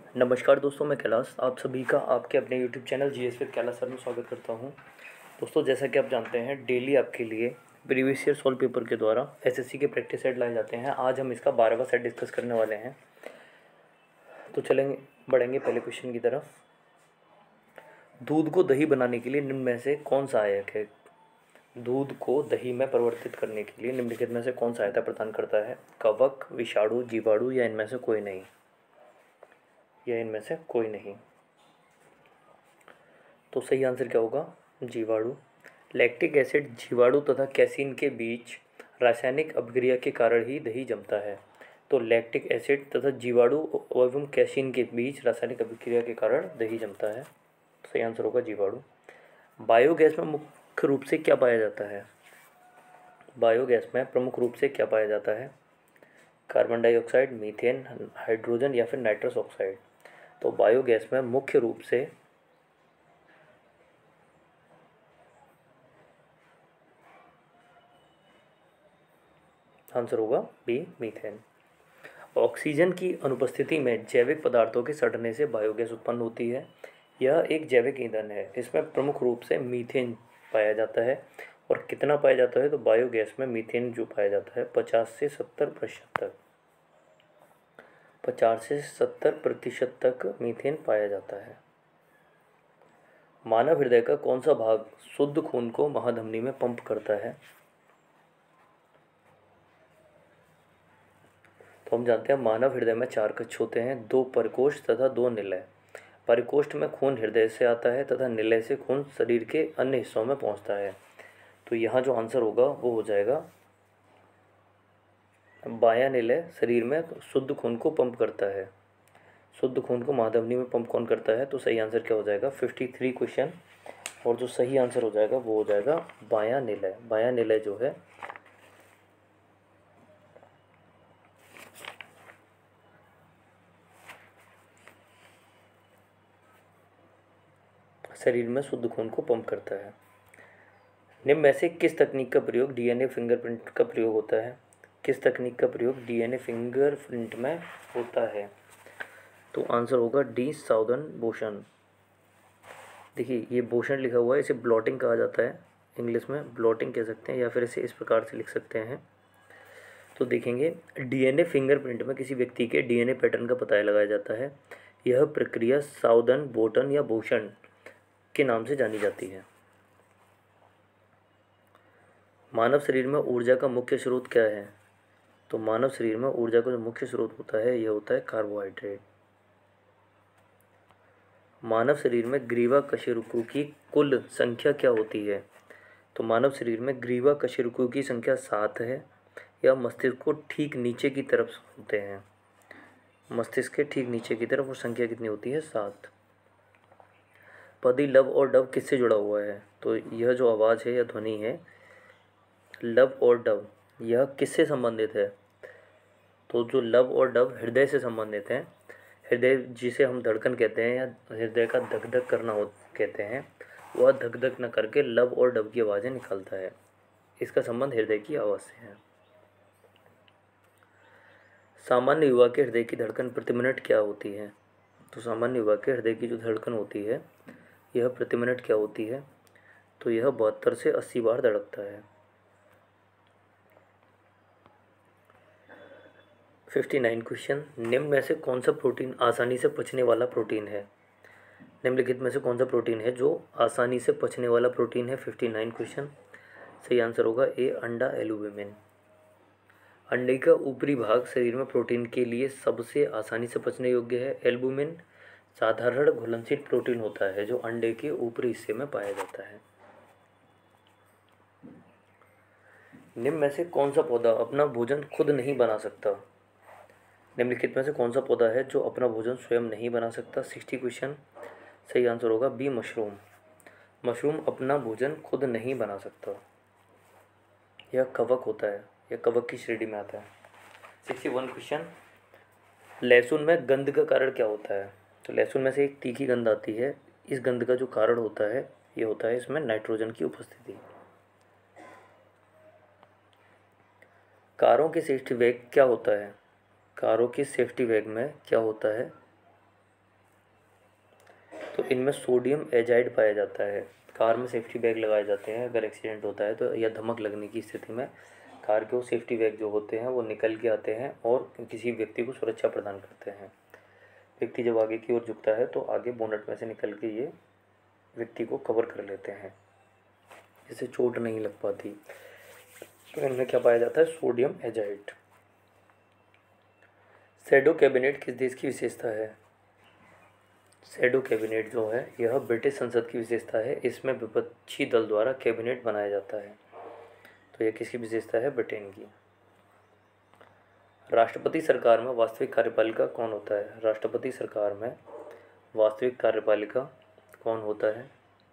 नमस्कार दोस्तों, मैं कैलाश आप सभी का आपके अपने YouTube channel GS with Kailash sir में स्वागत करता हूं। दोस्तों, जैसा कि आप जानते हैं, डेली आपके लिए प्रीवियस ईयर सॉल्व पेपर के द्वारा एसएससी के प्रैक्टिस सेट लाए जाते हैं। आज हम इसका 12वां सेट डिस्कस करने वाले हैं। तो चलेंगे बढ़ेंगे पहले क्वेश्चन की तरफ। दूध को दही बनाने के लिए निम्न में से कौन सहायक है? दूध को दही में परिवर्तित करने के लिए निम्नलिखित में से कौन सहायता प्रदान करता है? कवक, विषाणु, जीवाणु या इनमें से कोई नहीं? तो सही आंसर क्या होगा? जीवाणु। लैक्टिक एसिड जीवाणु तथा कैसीन के बीच रासायनिक अभिक्रिया के कारण ही दही जमता है। तो लैक्टिक एसिड तथा जीवाणु एवं कैसीन के बीच रासायनिक अभिक्रिया के कारण दही जमता है। सही आंसर होगा जीवाणु। बायोगैस में मुख्य रूप से क्या पाया जाता है? बायोगैस में प्रमुख रूप से क्या पाया जाता है? कार्बन डाइऑक्साइड, मीथेन, हाइड्रोजन या फिर नाइट्रस ऑक्साइड? तो बायोगैस में मुख्य रूप से आंसर होगा बी, मीथेन। ऑक्सीजन की अनुपस्थिति में जैविक पदार्थों के सड़ने से बायोगैस उत्पन्न होती है। यह एक जैविक ईंधन है। इसमें प्रमुख रूप से मीथेन पाया जाता है। और कितना पाया जाता है? तो बायोगैस में मीथेन जो पाया जाता है 50 से 70% तक, 50 से 70% तक मीथेन पाया जाता है। मानव हृदय का कौन सा भाग शुद्ध खून को महाधमनी में पंप करता है? तो हम जानते हैं मानव हृदय में 4 कक्ष होते हैं, 2 परिकोष्ठ तथा 2 निलय। परिकोष्ठ में खून हृदय से आता है तथा निलय से खून शरीर के अन्य हिस्सों में पहुंचता है। तो यहाँ जो आंसर होगा वो हो जाएगा बायां निलय शरीर में शुद्ध खून को पंप करता है। शुद्ध खून को महाधमनी में पंप कौन करता है? तो सही आंसर क्या हो जाएगा? 53 क्वेश्चन। और जो सही आंसर हो जाएगा वो हो जाएगा बायां निलय। बायां निलय जो है शरीर में शुद्ध खून को पंप करता है। निम्न में से किस तकनीक का प्रयोग डीएनए फिंगरप्रिंट का प्रयोग होता है? किस तकनीक का प्रयोग डीएनए फिंगरप्रिंट में होता है? तो आंसर होगा डी, साउदर्न बोशन। देखिए, ये बोशन लिखा हुआ है, इसे ब्लॉटिंग कहा जाता है। इंग्लिश में ब्लॉटिंग कह सकते हैं या फिर इसे इस प्रकार से लिख सकते हैं। तो देखेंगे, डीएनए फिंगरप्रिंट में किसी व्यक्ति के डीएनए पैटर्न का पता लगाया जाता है। यह प्रक्रिया साउदर्न बोटन या बोशन के नाम से जानी जाती है। मानव शरीर में ऊर्जा का मुख्य स्रोत क्या है? तो मानव शरीर में ऊर्जा का जो मुख्य स्रोत होता है यह होता है कार्बोहाइड्रेट। मानव शरीर में ग्रीवा कशेरुकों की कुल संख्या क्या होती है? तो मानव शरीर में ग्रीवा कशेरुकों की संख्या 7 है। या मस्तिष्क को ठीक नीचे की तरफ होते हैं। मस्तिष्क के ठीक नीचे की तरफ वो संख्या कितनी होती है? 7। पदी लब और डब किससे जुड़ा हुआ है? तो यह जो आवाज़ है या ध्वनि है, लब और डब, यह किससे संबंधित है? तो जो लब और डब हृदय से संबंधित हैं। हृदय जिसे हम धड़कन कहते हैं या हृदय का धक धक करना हो कहते हैं, वह धक धक न करके लब और डब की आवाज़ें निकालता है। इसका संबंध हृदय की आवाज़ से है। सामान्य युवा के हृदय की धड़कन प्रति मिनट क्या होती है? तो सामान्य युवा के हृदय की जो धड़कन होती है यह प्रति मिनट क्या होती है? तो यह 72 से 80 बार धड़कता है। 59 क्वेश्चन। निम्न में से कौन सा प्रोटीन आसानी से पचने वाला प्रोटीन है? निम्नलिखित में से कौन सा प्रोटीन है जो आसानी से पचने वाला प्रोटीन है? 59 क्वेश्चन। सही आंसर होगा ए, अंडा, एल्ब्यूमिन। अंडे का ऊपरी भाग शरीर में प्रोटीन के लिए सबसे आसानी से पचने योग्य है। एल्ब्यूमिन साधारण घुलनशील प्रोटीन होता है जो अंडे के ऊपरी हिस्से में पाया जाता है। निम्न में से कौन सा पौधा अपना भोजन खुद नहीं बना सकता? निम्नलिखित में से कौन सा पौधा है जो अपना भोजन स्वयं नहीं बना सकता? 60 क्वेश्चन। सही आंसर होगा बी, मशरूम। मशरूम अपना भोजन खुद नहीं बना सकता। यह कवक होता है, यह कवक की श्रेणी में आता है। 61 क्वेश्चन। लहसुन में गंध का कारण क्या होता है? तो लहसुन में से एक तीखी गंध आती है। इस गंध का जो कारण होता है ये होता है इसमें नाइट्रोजन की उपस्थिति। कारों के सेफ्टी वेग क्या होता है? कारों की सेफ्टी वेग में क्या होता है? तो इनमें सोडियम एजाइड पाया जाता है। कार में सेफ्टी बैग लगाए जाते हैं अगर एक्सीडेंट होता है तो, या धमक लगने की स्थिति में कार के वो सेफ्टी बैग जो होते हैं वो निकल के आते हैं और किसी व्यक्ति को सुरक्षा प्रदान करते हैं। व्यक्ति जब आगे की ओर झुकता है तो आगे बोनट में से निकल के ये व्यक्ति को कवर कर लेते हैं, जिससे चोट नहीं लग पाती। तो इनमें क्या पाया जाता है? Sodium azide. शैडो कैबिनेट किस देश की विशेषता है? शैडो कैबिनेट जो है यह ब्रिटिश संसद की विशेषता है। इसमें विपक्षी दल द्वारा कैबिनेट बनाया जाता है। तो यह किसकी विशेषता है? ब्रिटेन की। राष्ट्रपति सरकार में वास्तविक कार्यपालिका कौन होता है? राष्ट्रपति सरकार में वास्तविक कार्यपालिका कौन होता है?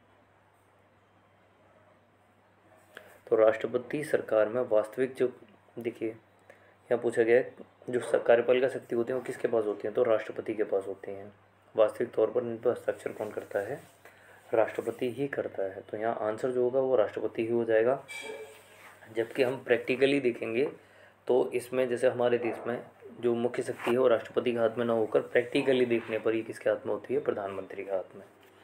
तो राष्ट्रपति सरकार में वास्तविक जो, देखिए यहाँ पूछा गया है जो कार्यपालिका शक्ति होती है वो किसके पास होती हैं? तो राष्ट्रपति के पास होती हैं। वास्तविक तौर पर इन पर हस्ताक्षर कौन करता है? राष्ट्रपति ही करता है। तो यहाँ आंसर जो होगा वो राष्ट्रपति ही हो जाएगा। जबकि हम प्रैक्टिकली देखेंगे तो इसमें जैसे हमारे देश में जो मुख्य शक्ति है वो राष्ट्रपति के हाथ में ना होकर प्रैक्टिकली देखने पर ये किसके हाथ में होती है? प्रधानमंत्री के हाथ में।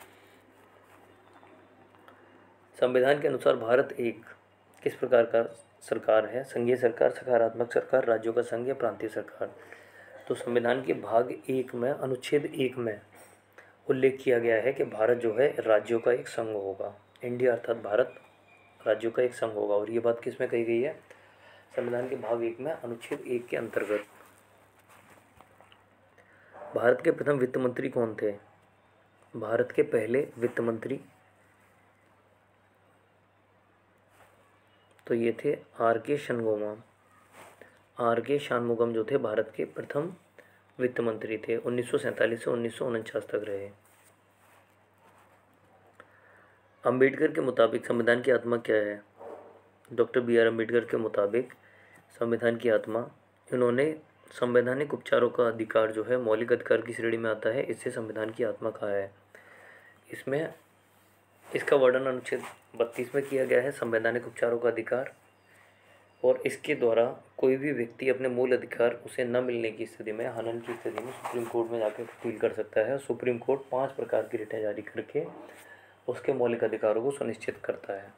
संविधान के अनुसार भारत एक किस प्रकार का सरकार है? संघीय सरकार, सकारात्मक सरकार, राज्यों का संघ या प्रांतीय सरकार? तो संविधान के भाग 1 में अनुच्छेद 1 में उल्लेख किया गया है कि भारत जो है राज्यों का एक संघ होगा। इंडिया अर्थात भारत राज्यों का एक संघ होगा। और ये बात किस में कही गई है? संविधान के भाग 1 में अनुच्छेद 1 के अंतर्गत। भारत के प्रथम वित्त मंत्री कौन थे? भारत के पहले वित्त मंत्री तो ये थे आर के शनमुगम। आर के शानमुगम जो थे भारत के प्रथम वित्त मंत्री थे। 1947 से 1949 तक रहे। अंबेडकर के मुताबिक संविधान की आत्मा क्या है? डॉक्टर बी आर अम्बेडकर के मुताबिक संविधान की आत्मा, इन्होंने संवैधानिक उपचारों का अधिकार जो है मौलिक अधिकार की श्रेणी में आता है, इससे संविधान की आत्मा कहा है। इसमें इसका वर्णन अनुच्छेद 32 में किया गया है, संवैधानिक उपचारों का अधिकार। और इसके द्वारा कोई भी व्यक्ति अपने मूल अधिकार उसे न मिलने की स्थिति में, हनन की स्थिति में सुप्रीम कोर्ट में जाकर अपील कर सकता है। सुप्रीम कोर्ट 5 प्रकार की रिटें जारी करके उसके मौलिक अधिकारों को सुनिश्चित करता है।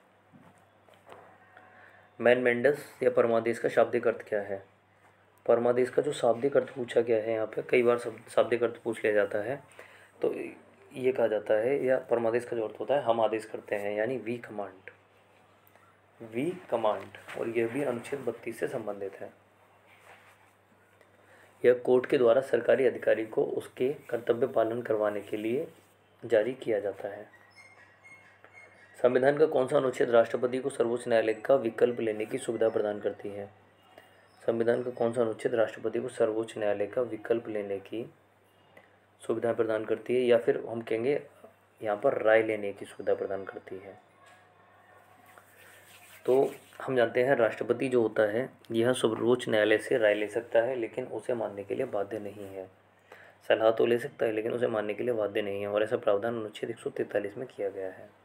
मैन मेंडस या परमादेश का शाब्दिक अर्थ क्या है? परमादेश का जो शाब्दिक अर्थ पूछा गया है यहाँ पे, कई बार शाब्दिक अर्थ पूछ लिया जाता है। तो ये कहा जाता है, या परमादेश का जो अर्थ होता है हम आदेश करते हैं, यानी वी कमांड। वी कमांड, और यह भी अनुच्छेद 32 से संबंधित है। यह कोर्ट के द्वारा सरकारी अधिकारी को उसके कर्तव्य पालन करवाने के लिए जारी किया जाता है। संविधान का कौन सा अनुच्छेद राष्ट्रपति को सर्वोच्च न्यायालय का विकल्प लेने की सुविधा प्रदान करती है? संविधान का कौन सा अनुच्छेद राष्ट्रपति को सर्वोच्च न्यायालय का विकल्प लेने की सुविधा प्रदान करती है, या फिर हम कहेंगे यहाँ पर राय लेने की सुविधा प्रदान करती है? तो हम जानते हैं राष्ट्रपति जो होता है यह सर्वोच्च न्यायालय से राय ले सकता है, लेकिन उसे मानने के लिए बाध्य नहीं है। सलाह तो ले सकता है लेकिन उसे मानने के लिए बाध्य नहीं है, और ऐसा प्रावधान अनुच्छेद 143 में किया गया है।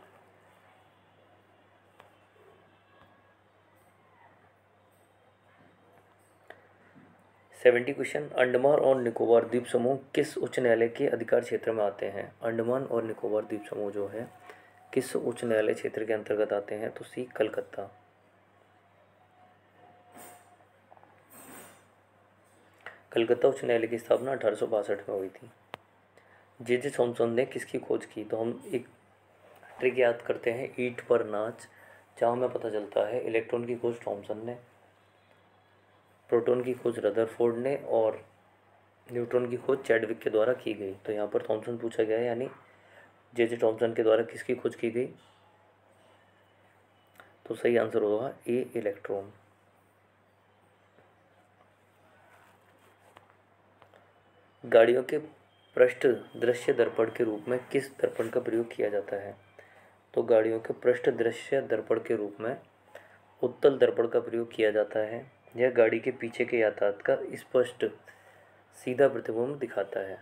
क्वेश्चन, अंडमान और निकोबार द्वीप समूह किस उच्च न्यायालय के अधिकार क्षेत्र में आते हैं? अंडमान और निकोबार द्वीप समूह जो है किस उच्च न्यायालय क्षेत्र के अंतर्गत आते हैं? तो सी, कलकत्ता। कलकत्ता उच्च न्यायालय की स्थापना 1862 में हुई थी। जे थॉमसन ने किसकी खोज की? तो हम एक ट्रिक याद करते हैं, ईंट पर नाच, जहाँ हमें पता चलता है इलेक्ट्रॉन की खोज थॉमसन ने, प्रोटॉन की खोज रदरफोर्ड ने, और न्यूट्रॉन की खोज चैडविक के द्वारा की गई। तो यहाँ पर थॉमसन पूछा गया है, यानी जे थॉमसन के द्वारा किसकी खोज की गई? तो सही आंसर होगा ए, इलेक्ट्रॉन। गाड़ियों के पृष्ठ दृश्य दर्पण के रूप में किस दर्पण का प्रयोग किया जाता है? तो गाड़ियों के पृष्ठ दृश्य दर्पण के रूप में उत्तल दर्पण का प्रयोग किया जाता है। यह गाड़ी के पीछे के यातायात का स्पष्ट सीधा प्रतिबिंब दिखाता है।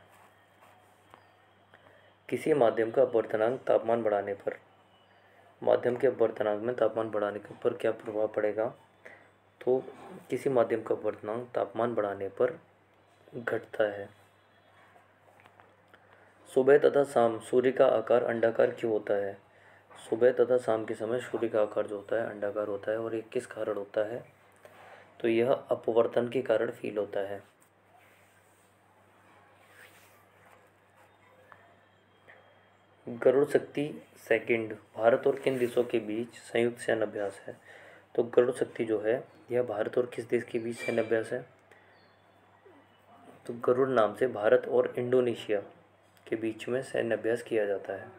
किसी माध्यम का अपवर्तनांक तापमान बढ़ाने पर, माध्यम के अपवर्तनांक में तापमान बढ़ाने पर क्या प्रभाव पड़ेगा? तो किसी माध्यम का अपवर्तनांक तापमान बढ़ाने पर घटता है। सुबह तथा शाम सूर्य का आकार अंडाकार क्यों होता है? सुबह तथा शाम के समय सूर्य का आकार जो होता है अंडाकार होता है, और ये किस कारण होता है? तो यह अपवर्तन के कारण फील होता है। गरुड़ शक्ति सेकंड भारत और किन देशों के बीच संयुक्त सैन्य अभ्यास है? तो गरुड़ शक्ति जो है यह भारत और किस देश के बीच सैन्य अभ्यास है? तो गरुड़ नाम से भारत और इंडोनेशिया के बीच में सैन्य अभ्यास किया जाता है।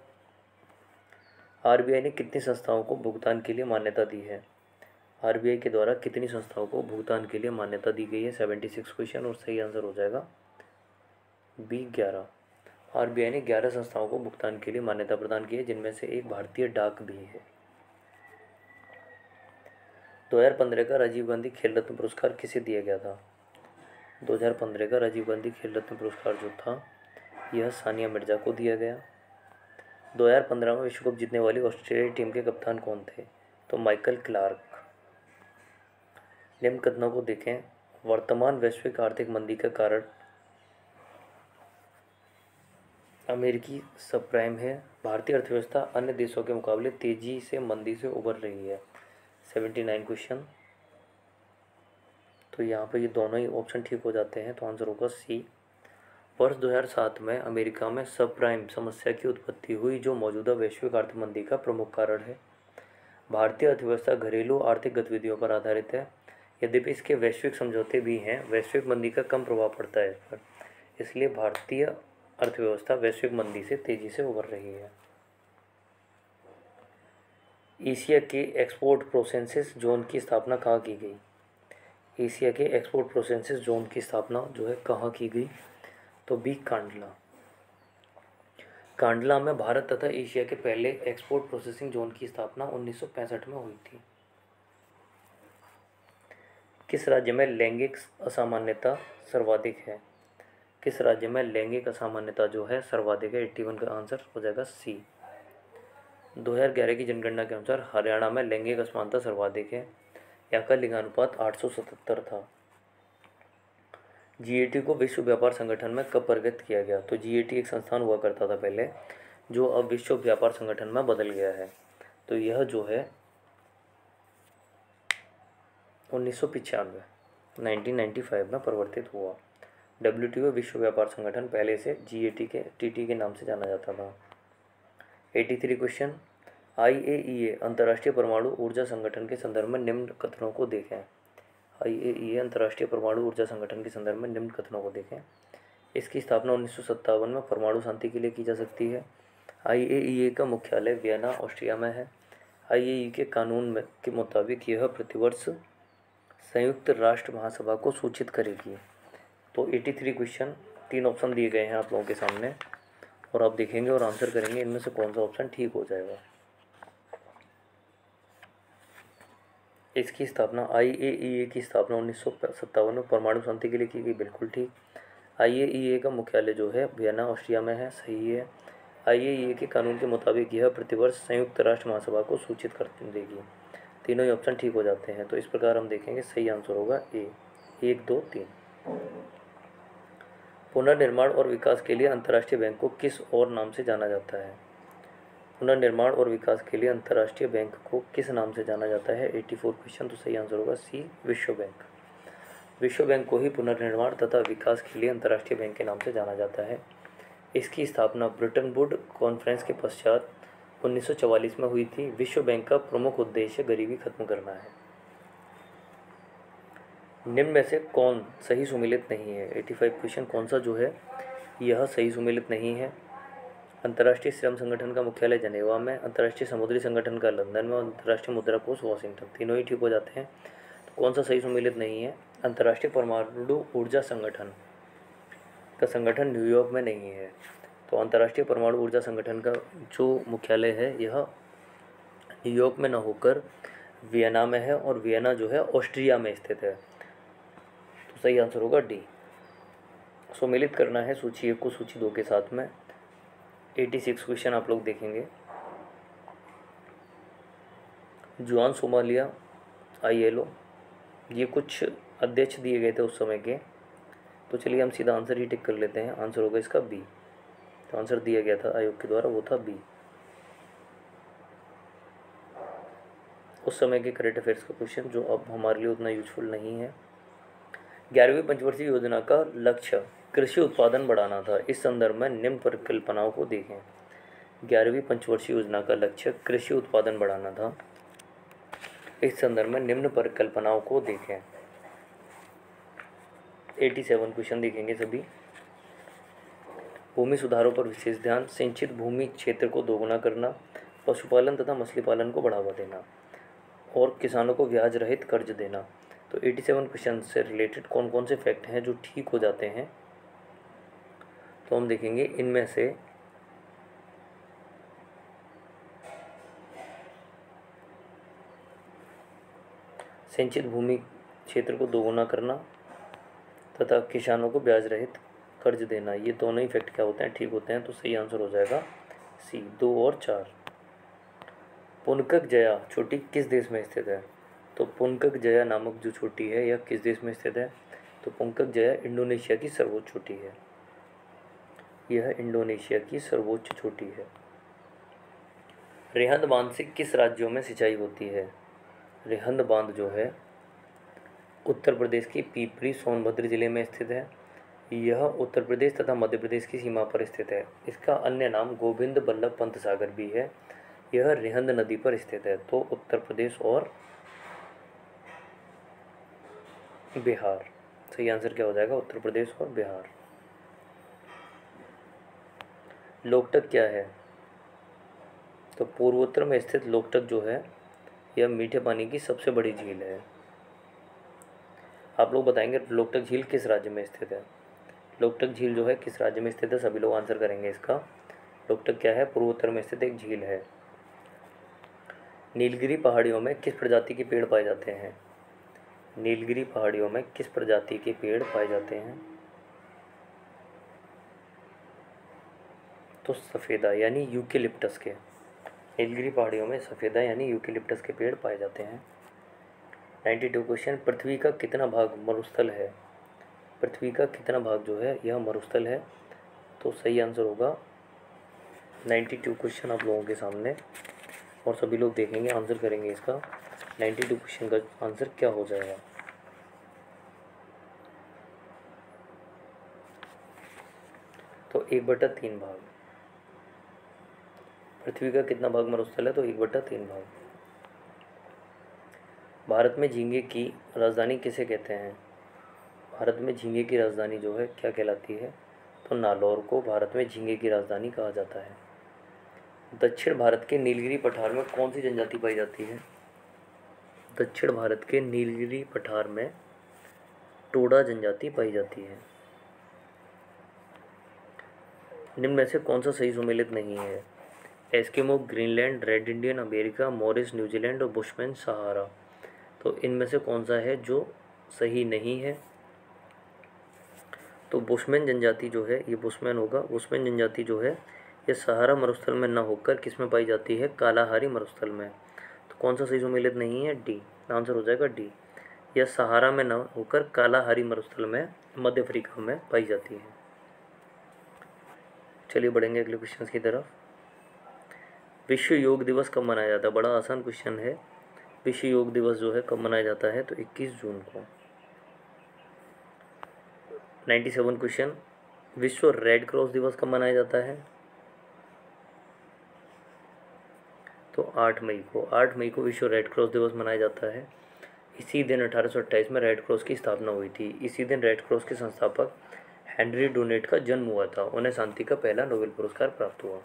आरबीआई ने कितनी संस्थाओं को भुगतान के लिए मान्यता दी है? आरबीआई के द्वारा कितनी संस्थाओं को भुगतान के लिए मान्यता दी गई है? 76 क्वेश्चन, और सही आंसर हो जाएगा बी 11। आरबीआई ने 11 संस्थाओं को भुगतान के लिए मान्यता प्रदान की है, जिनमें से एक भारतीय डाक भी है। 2015 का राजीव गांधी खेल रत्न पुरस्कार किसे दिया गया था? 2015 का राजीव गांधी खेल रत्न पुरस्कार जो था यह सानिया मिर्जा को दिया गया। 2015 में विश्व कप जीतने वाली ऑस्ट्रेलिया टीम के कप्तान कौन थे? तो माइकल क्लार्क। निम्न कथनों को देखें। वर्तमान वैश्विक आर्थिक मंदी का कारण अमेरिकी सबप्राइम है। भारतीय अर्थव्यवस्था अन्य देशों के मुकाबले तेजी से मंदी से उबर रही है। 79 क्वेश्चन। तो यहाँ पर ये दोनों ही ऑप्शन ठीक हो जाते हैं, तो आंसर होगा सी। वर्ष 2007 में अमेरिका में सबप्राइम समस्या की उत्पत्ति हुई, जो मौजूदा वैश्विक आर्थिक मंदी का प्रमुख कारण है। भारतीय अर्थव्यवस्था घरेलू आर्थिक गतिविधियों पर आधारित है। यद्यपि इसके वैश्विक समझौते भी हैं, वैश्विक मंदी का कम प्रभाव पड़ता है इस पर, इसलिए भारतीय अर्थव्यवस्था वैश्विक मंदी से तेजी से उबर रही है। एशिया के एक्सपोर्ट प्रोसेंसिस जोन की स्थापना कहाँ की गई? एशिया के एक्सपोर्ट प्रोसेंसिस जोन की स्थापना जो है कहाँ की गई? तो बी कांडला। कांडला में भारत तथा एशिया के पहले एक्सपोर्ट प्रोसेसिंग जोन की स्थापना 1965 में हुई थी। किस राज्य में लैंगिक असामान्यता सर्वाधिक है? किस राज्य में लैंगिक असामान्यता जो है सर्वाधिक है? 81 का आंसर हो जाएगा सी। 2011 की जनगणना के अनुसार हरियाणा में लैंगिक असमानता सर्वाधिक है। यहाँ का लिंगानुपात 877 था। जीएटी को विश्व व्यापार संगठन में कब परिवर्तित किया गया? तो जीएटी एक संस्थान हुआ करता था पहले, जो अब विश्व व्यापार संगठन में बदल गया है। तो यह जो है 1995 में परिवर्तित हुआ। डब्ल्यूटीओ विश्व व्यापार संगठन पहले से जीएटी के टीटी के नाम से जाना जाता था। 83 क्वेश्चन। आईएईए अंतर्राष्ट्रीय परमाणु ऊर्जा संगठन के संदर्भ में निम्न कथनों को देखें। आईएईए अंतर्राष्ट्रीय परमाणु ऊर्जा संगठन के संदर्भ में निम्न कथनों को देखें। इसकी स्थापना 1957 में परमाणु शांति के लिए की जा सकती है। आईएईए का मुख्यालय वियना ऑस्ट्रिया में है। आईएईए के कानून के मुताबिक यह प्रतिवर्ष संयुक्त राष्ट्र महासभा को सूचित करेगी। तो 83 क्वेश्चन, 3 ऑप्शन दिए गए हैं आप लोगों के सामने, और आप देखेंगे और आंसर करेंगे इनमें से कौन सा ऑप्शन ठीक हो जाएगा। इसकी स्थापना आईएईए की स्थापना 1957 में परमाणु शांति के लिए की गई, बिल्कुल ठीक। आईएईए का मुख्यालय जो है वियना ऑस्ट्रिया में है, सही है। आईएईए के कानून के मुताबिक यह प्रतिवर्ष संयुक्त राष्ट्र महासभा को सूचित कर देगी। तीनों ही ऑप्शन ठीक हो जाते हैं। तो इस प्रकार हम देखेंगे सही आंसर होगा ए। 1, 2, 3। पुनर्निर्माण और विकास के लिए अंतर्राष्ट्रीय बैंक को किस और नाम से जाना जाता है? पुनर्निर्माण और विकास के लिए अंतर्राष्ट्रीय बैंक को किस नाम से जाना जाता है? 84 क्वेश्चन। तो सही आंसर होगा सी, विश्व बैंक। विश्व बैंक को ही पुनर्निर्माण तथा विकास के लिए अंतर्राष्ट्रीय बैंक के नाम से जाना जाता है। इसकी स्थापना ब्रिटन वुड कॉन्फ्रेंस के पश्चात 1944 में हुई थी। विश्व बैंक का प्रमुख उद्देश्य गरीबी खत्म करना है। निम्न में से कौन सही सुमेलित नहीं है? 85 क्वेश्चन। कौन सा जो है यह सही सुमेलित नहीं है? अंतर्राष्ट्रीय श्रम संगठन का मुख्यालय जनेवा में, अंतर्राष्ट्रीय समुद्री संगठन का लंदन में, अंतर्राष्ट्रीय मुद्रा कोष वॉशिंगटन। तीनों ही ठीक हो जाते हैं। तो कौन सा सही सुमेलित नहीं है? अंतर्राष्ट्रीय परमाणु ऊर्जा संगठन का संगठन न्यूयॉर्क में नहीं है। तो अंतर्राष्ट्रीय परमाणु ऊर्जा संगठन का जो मुख्यालय है यह न्यूयॉर्क में न होकर वियना में है, और वियना जो है ऑस्ट्रिया में स्थित है। तो सही आंसर होगा डी। सुमेलित करना है सूची 1 को सूची 2 के साथ में। 86 क्वेश्चन आप लोग देखेंगे। जुआन सोमालिया आईएलओ, ये कुछ अध्यक्ष दिए गए थे उस समय के। तो चलिए हम सीधा आंसर ही टिक कर लेते हैं। आंसर होगा इसका बी। तो आंसर दिया गया था आयोग के द्वारा वो था बी। उस समय के करंट अफेयर्स का क्वेश्चन जो अब हमारे लिए उतना यूजफुल नहीं है। 11वीं पंचवर्षीय योजना का लक्ष्य कृषि उत्पादन बढ़ाना था। इस संदर्भ में निम्न परिकल्पनाओं को देखें। 11वीं पंचवर्षीय योजना का लक्ष्य कृषि उत्पादन बढ़ाना था। इस संदर्भ में निम्न परिकल्पनाओं को देखें। 87 क्वेश्चन देखेंगे सभी। भूमि सुधारों पर विशेष ध्यान, सिंचित भूमि क्षेत्र को दोगुना करना, पशुपालन तथा मछली पालन को बढ़ावा देना और किसानों को ब्याज रहित कर्ज देना। तो 87 क्वेश्चन से रिलेटेड कौन कौन से फैक्ट हैं जो ठीक हो जाते हैं, तो हम देखेंगे इनमें से सिंचित भूमि क्षेत्र को दोगुना करना तथा किसानों को ब्याज रहित कर्ज देना, ये दोनों ही फैक्ट क्या होते हैं, ठीक होते हैं। तो सही आंसर हो जाएगा सी, 2 और 4। पुनकक जया चोटी किस देश में स्थित है? तो पुनकक जया नामक जो चोटी है यह किस देश में स्थित है? तो पुनकक जया इंडोनेशिया की सर्वोच्च चोटी है। यह इंडोनेशिया की सर्वोच्च चोटी है। रेहंद बांध से किस राज्यों में सिंचाई होती है? रेहंद बांध जो है उत्तर प्रदेश की पिपरी सोनभद्र जिले में स्थित है। यह उत्तर प्रदेश तथा मध्य प्रदेश की सीमा पर स्थित है। इसका अन्य नाम गोविंद बल्लभ पंत सागर भी है। यह रेहंद नदी पर स्थित है। तो उत्तर प्रदेश और बिहार, सही आंसर क्या हो जाएगा? उत्तर प्रदेश और बिहार। लोकटक क्या है? तो पूर्वोत्तर में स्थित लोकटक जो है यह मीठे पानी की सबसे बड़ी झील है। आप लोग बताएंगे लोकटक झील किस राज्य में स्थित है? लोकटक झील जो है किस राज्य में स्थित है? सभी लोग आंसर करेंगे इसका। लोकटक क्या है? पूर्वोत्तर में स्थित एक झील है। नीलगिरी पहाड़ियों में किस प्रजाति के पेड़ पाए जाते हैं? नीलगिरी पहाड़ियों में किस प्रजाति के पेड़ पाए जाते हैं? तो सफ़ेदा यानी यूकेलिप्टस के। नीलगिरी पहाड़ियों में सफ़ेदा यानी यूकेलिप्टस के पेड़ पाए जाते हैं। 92 क्वेश्चन, पृथ्वी का कितना भाग मरुस्थल है? पृथ्वी का कितना भाग जो है यह मरुस्थल है? तो सही आंसर होगा 92 क्वेश्चन आप लोगों के सामने, और सभी लोग देखेंगे आंसर करेंगे इसका। 92 क्वेश्चन का आंसर क्या हो जाएगा? तो 1/3 भाग। पृथ्वी का कितना भाग मरुस्थल है? तो 1/3 भाग। भारत में झींगे की राजधानी किसे कहते हैं? भारत में झींगे की राजधानी जो है क्या कहलाती है? तो नालौर को भारत में झींगे की राजधानी कहा जाता है। दक्षिण भारत के नीलगिरी पठार में कौन सी जनजाति पाई जाती है? दक्षिण भारत के नीलगिरी पठार में टोडा जनजाति पाई जाती है। निम्न में से कौन सा सही सुमेलित नहीं है? Eskimo Greenland, red Indian America, Maoris New Zealand और बुशमैन सहारा। तो इनमें से कौन सा है जो सही नहीं है? तो बुशमैन जनजाति जो है ये बुशमैन होगा। बुशमैन जनजाति जो है ये सहारा मरुस्थल में न होकर किस में पाई जाती है? कालाहारी मरुस्थल में। तो कौन सा सही सुमेलित नहीं है? डी, आंसर हो जाएगा डी। यह सहारा में न होकर कालाहारी मरुस्थल में मध्य अफ्रीका में पाई जाती है। चलिए बढ़ेंगे अगले क्वेश्चन की तरफ। विश्व योग दिवस कब मनाया जाता है? बड़ा आसान क्वेश्चन है। विश्व योग दिवस जो है कब मनाया जाता है? तो 21 जून को। 97 क्वेश्चन, विश्व रेड क्रॉस दिवस कब मनाया जाता है? तो 8 मई को। 8 मई को विश्व रेड क्रॉस दिवस मनाया जाता है। इसी दिन 1828 में रेड क्रॉस की स्थापना हुई थी। इसी दिन रेड क्रॉस के संस्थापक हेनरी डोनेट का जन्म हुआ था। उन्हें शांति का पहला नोबेल पुरस्कार प्राप्त हुआ।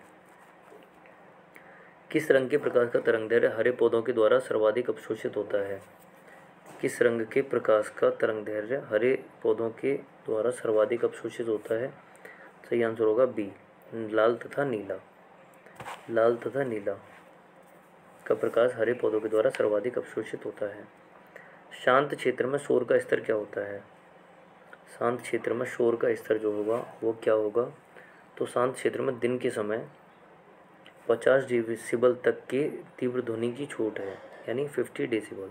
किस रंग के प्रकाश का तरंगदैर्घ्य हरे पौधों के द्वारा सर्वाधिक अवशोषित होता है? किस रंग के प्रकाश का तरंगदैर्घ्य हरे पौधों के द्वारा सर्वाधिक अवशोषित होता है? सही आंसर होगा बी, लाल तथा नीला। लाल तथा नीला का प्रकाश हरे पौधों के द्वारा सर्वाधिक अवशोषित होता है। शांत क्षेत्र में शोर का स्तर क्या होता है? शांत क्षेत्र में शोर का स्तर जो होगा वो क्या होगा? तो शांत क्षेत्र में दिन के समय 50 डेसिबल तक की तीव्र ध्वनि की छूट है, यानी 50 डेसिबल।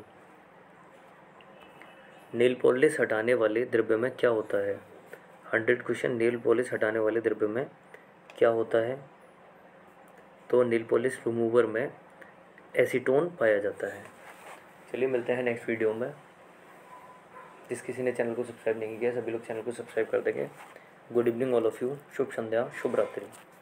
नेल पॉलिश हटाने वाले द्रव्य में क्या होता है? 100 क्वेश्चन, नेल पॉलिश हटाने वाले द्रव्य में क्या होता है? तो नील पॉलिश रिमूवर में एसीटोन पाया जाता है। चलिए मिलते हैं नेक्स्ट वीडियो में। जिस किसी ने चैनल को सब्सक्राइब नहीं किया, सभी लोग चैनल को सब्सक्राइब कर देंगे। Good evening all of you. शुभ संध्या, शुभ रात्रि।